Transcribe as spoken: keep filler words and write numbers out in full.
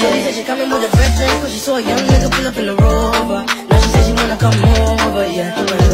Shorty said she coming with a friend, cause she saw a young nigga pull up in the Rover. Now she said she wanna come over, yeah.